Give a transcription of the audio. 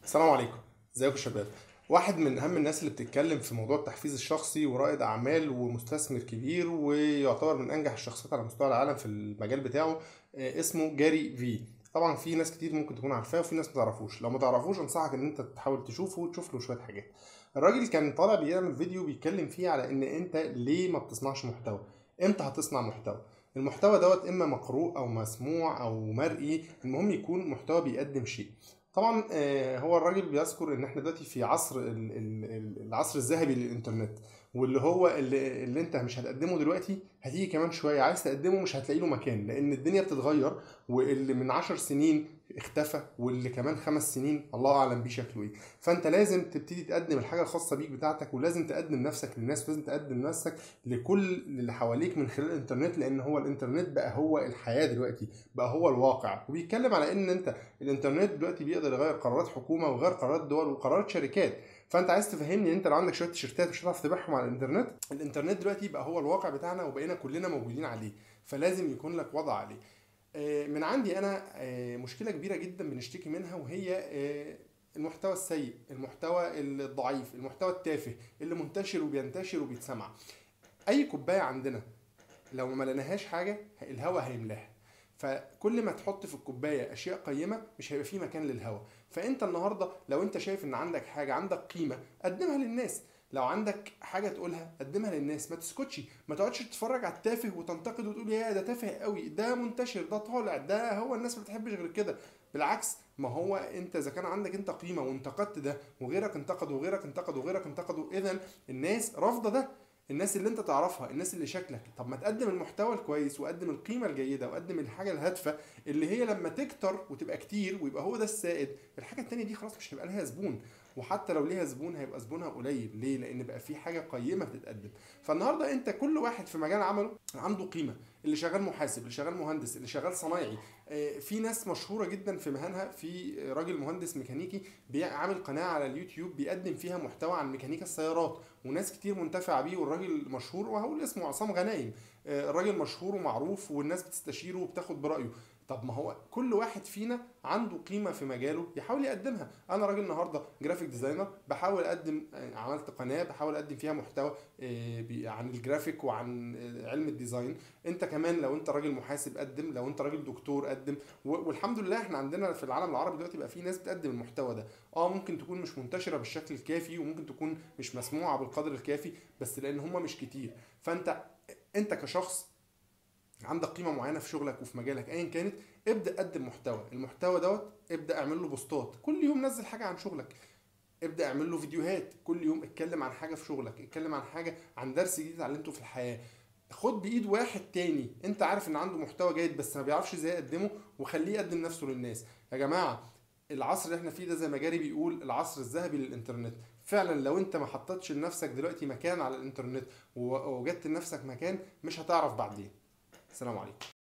السلام عليكم. ازيكم يا شباب؟ واحد من اهم الناس اللي بتتكلم في موضوع التحفيز الشخصي ورائد اعمال ومستثمر كبير ويعتبر من انجح الشخصيات على مستوى العالم في المجال بتاعه، اسمه جاري في. طبعا في ناس كتير ممكن تكون عارفاه وفي ناس ما تعرفوش. لو ما تعرفوش انصحك ان انت تحاول تشوفه وتشوف له شويه حاجات. الراجل كان طالع بيعمل فيديو بيتكلم فيه على ان انت ليه ما بتصنعش محتوى، امتى هتصنع محتوى. المحتوى دوت اما مقروء او مسموع او مرئي، المهم يكون محتوى بيقدم شيء. طبعا هو الراجل بيذكر ان احنا دلوقتي في عصر العصر الذهبي للانترنت، واللي هو اللي انت مش هتقدمه دلوقتي هتيجي كمان شويه عايز تقدمه مش هتلاقي له مكان، لان الدنيا بتتغير. واللي من 10 سنين اختفى، واللي كمان 5 سنين الله اعلم بيه شكله ايه. فانت لازم تبتدي تقدم الحاجه الخاصه بيك بتاعتك، ولازم تقدم نفسك للناس، ولازم تقدم نفسك لكل اللي حواليك من خلال الانترنت، لان هو الانترنت بقى هو الحياه دلوقتي، بقى هو الواقع. وبيتكلم على ان انت الانترنت دلوقتي بيقدر يغير قرارات حكومه ويغير قرارات دول وقرارات شركات. فانت عايز تفهمني انت لو عندك شويه تيشيرتات مش هتعرف تبيعهم على الانترنت؟ الانترنت دلوقتي بقى هو الواقع بتاعنا وبقينا كلنا موجودين عليه، فلازم يكون لك وضع عليه. من عندي انا مشكله كبيره جدا بنشتكي منها، وهي المحتوى السيء، المحتوى الضعيف، المحتوى التافه اللي منتشر وبينتشر وبيتسمع. اي كوبايه عندنا لو ما مليناهاش حاجه الهواء هيملاها. فكل ما تحط في الكوبايه اشياء قيمه مش هيبقى فيه مكان للهواء. فانت النهارده لو انت شايف ان عندك حاجه، عندك قيمه، قدمها للناس. لو عندك حاجه تقولها قدمها للناس، ما تسكتش، ما تقعدش تتفرج على التافه وتنتقد وتقول يا ده تافه قوي، ده منتشر، ده طالع، ده هو الناس ما بتحبش غير كده. بالعكس، ما هو انت اذا كان عندك انت قيمه وانتقدت ده وغيرك انتقد وغيرك انتقد وغيرك انتقدوا، اذا الناس رافضه ده. الناس اللي انت تعرفها، الناس اللي شكلك، طب ما تقدم المحتوى الكويس وقدم القيمه الجيده وقدم الحاجه الهادفه اللي هي لما تكتر وتبقى كتير ويبقى هو ده السائد، الحاجه التانيه دي خلاص مش هيبقى لها زبون. وحتى لو ليها زبون هيبقى زبونها قليل. ليه؟ لان بقى في حاجه قيمه بتتقدم. فالنهارده انت كل واحد في مجال عمله عنده قيمه. اللي شغال محاسب، اللي شغال مهندس، اللي شغال صنايعي. في ناس مشهوره جدا في مهنها. في راجل مهندس ميكانيكي بيعمل قناه على اليوتيوب بيقدم فيها محتوى عن ميكانيكا السيارات، وناس كتير منتفعه بيه. والراجل مشهور وهقول اسمه عصام غنايم. الراجل مشهور ومعروف والناس بتستشيره وبتاخد برايه. طب ما هو كل واحد فينا عنده قيمه في مجاله يحاول يقدمها. انا راجل النهارده جرافيك ديزاينر بحاول اقدم، عملت قناه بحاول اقدم فيها محتوى عن الجرافيك وعن علم الديزاين. انت كمان لو انت راجل محاسب قدم، لو انت راجل دكتور قدم. والحمد لله احنا عندنا في العالم العربي دلوقتي بقى في ناس بتقدم المحتوى ده. ممكن تكون مش منتشره بالشكل الكافي، وممكن تكون مش مسموعه بالقدر الكافي، بس لان هم مش كتير. فانت كشخص عندك قيمه معينه في شغلك وفي مجالك ايا كانت، ابدا قدم محتوى. المحتوى دوت ابدا اعمل له بوستات، كل يوم نزل حاجه عن شغلك. ابدا اعمل له فيديوهات كل يوم، اتكلم عن حاجه في شغلك، اتكلم عن حاجه، عن درس جديد اتعلمته في الحياه. خد بايد واحد تاني انت عارف ان عنده محتوى جيد بس ما بيعرفش ازاي يقدمه، وخليه يقدم نفسه للناس. يا جماعه، العصر اللي احنا فيه ده زي ما جاري بيقول العصر الذهبي للانترنت. فعلا لو انت ما حطيتش لنفسك دلوقتي مكان على الانترنت ووجدت لنفسك مكان، مش هتعرف بعدين. السلام عليكم.